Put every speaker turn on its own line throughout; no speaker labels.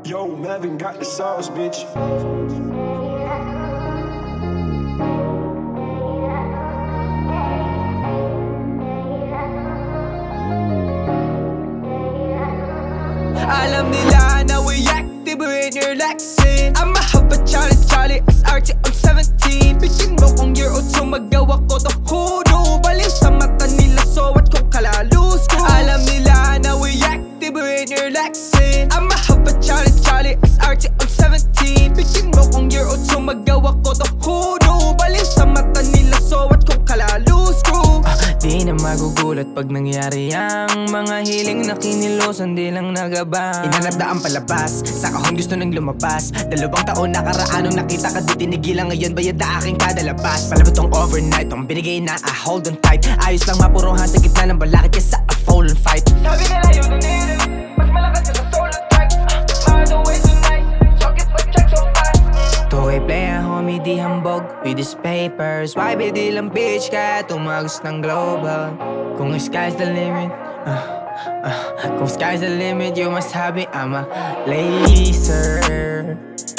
Yo, Melvin got the sauce, bitch.
Alam nila na we active when you're relaxing. I'ma have a Chally, SRT, I'm 17. Bigyan mo kong year o two, magawa ko to huno. Baliw sa mata nila, so what kung kalalus ko. Alam nila na we active when you're relaxing. I'ma have a Chally, SRT, I'm 17. Bigyan mo kong year o two, magawa ko to huno. Baliw sa mata nila, so what kung kalalus ko. Di na magugulat pag nangyari ang mga hiling na kinilosan, di lang nagabang.
Inanap na ang palabas, sa kahon gusto nang lumabas. 2 taon nakaraan nung nakita ka di tinigilan. Ngayon bayad na aking kada labas. Palabot tong overnight, tong binigay na hold on tight. Ayos lang mapuruhan sa gitna ng balakid kesa a fallen fight.
Sabi nila you don't need it, mas malakas ka sa solo track. Miles away tonight, socket my check so fast. Two-way play ang homie di hambog with these papers. Why be di lang bitch kaya tumagos ng global. Kung sky's the limit, kung sky's the limit, you must have it, I'm a laser.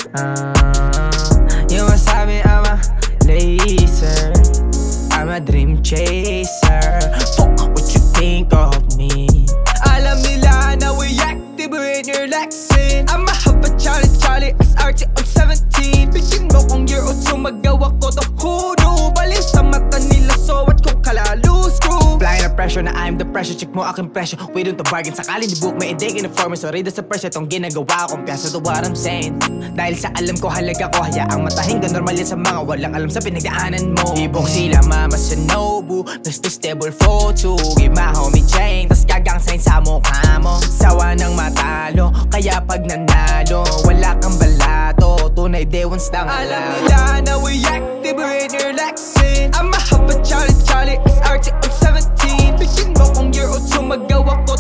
You must have it, I'm a laser. I'm a dream chaser. Fuck what you think of me. Alam nila na we active when you're relaxing. I'ma have a Chally, SRT, I'm 17. Bigyan mo kong year o two, magawa ko to huno. Baliw sa mata nila, so what kung kalalus ko.
Flying the pressure na I'm the pressure. Check mo aking presyo, we don't to bargain. Sakali ni book, may indig in the form. Sorry da sa pressure, itong ginagawa ko. Kumpiyansa to what I'm saying. Dahil sa alam ko, halaga ko, hayaang matahinggan. Normal yan sa mga walang alam sa pinagdaanan mo. Ibong sila mama sa Nobu, Mr. Stable photo. Give my homie chain, tas gagang sign sa mukha mo. Sawa ng matalo, kaya pag nanalo wala kang balato, tunay dewans lang.
Alam nila na we active when you're relaxing. I'ma have a Chally, SRT, I'm 17. Bigyan mo kong year o two, magawa ko